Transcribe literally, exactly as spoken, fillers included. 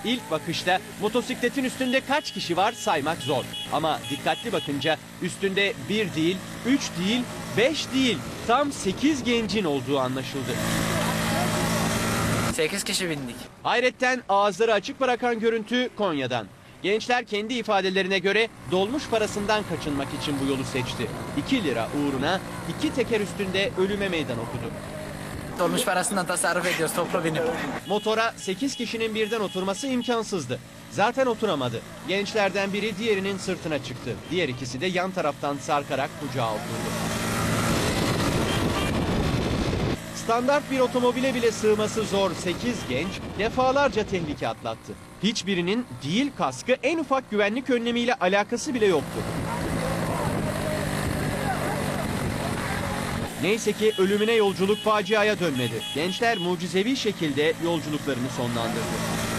İlk bakışta motosikletin üstünde kaç kişi var saymak zor. Ama dikkatli bakınca üstünde bir değil, üç değil, beş değil, tam sekiz gencin olduğu anlaşıldı. sekiz kişi bindik. Hayretten ağızları açık bırakan görüntü Konya'dan. Gençler kendi ifadelerine göre dolmuş parasından kaçınmak için bu yolu seçti. iki lira uğruna iki teker üstünde ölüme meydan okudu. Dolmuş parasından tasarruf ediyoruz toplu binip. Motora sekiz kişinin birden oturması imkansızdı. Zaten oturamadı. Gençlerden biri diğerinin sırtına çıktı. Diğer ikisi de yan taraftan sarkarak kucağa oturdu. Standart bir otomobile bile sığması zor sekiz genç defalarca tehlike atlattı. Hiçbirinin değil kaskı en ufak güvenlik önlemiyle alakası bile yoktu. Neyse ki ölümüne yolculuk faciaya dönmedi. Gençler mucizevi şekilde yolculuklarını sonlandırdı.